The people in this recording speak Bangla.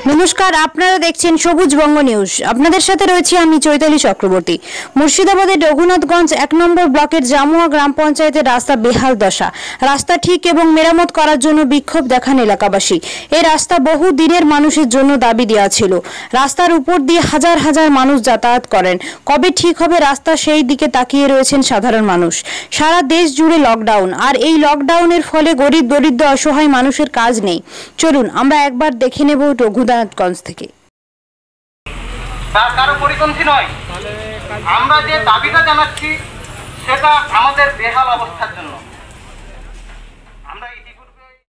নমস্কার, আপনারা দেখছেন সবুজ বঙ্গ নিউজ। আপনাদের সাথে রয়েছে আমি চৈতালি চক্রবর্তী। মুর্শিদাবাদের রঘুনাথগঞ্জ ১ নম্বর ব্লকের জামুয়া গ্রাম পঞ্চায়েতের রাস্তা বেহাল দশা। রাস্তা ঠিক এবং মেরামত করার জন্য বিক্ষোভ দেখান এলাকাবাসী। এই রাস্তা বহু দিনের মানুষের জন্য দাবি দেওয়া ছিল। রাস্তার উপর দিয়ে হাজার হাজার মানুষ যাতায়াত করেন। কবে ঠিক হবে রাস্তা, সেই দিকে তাকিয়ে রয়েছেন সাধারণ মানুষ। সারা দেশ জুড়ে লকডাউন, আর এই লকডাউনের ফলে গরিব দরিদ্র অসহায় মানুষের কাজ নেই। চলুন আমরা একবার দেখে নেব রঘুনাথগঞ্জ থেকে। তার কারো পরিপন্থী নয়। আমরা যে দাবিটা জানাচ্ছি সেটা আমাদের বেহাল অবস্থার জন্য।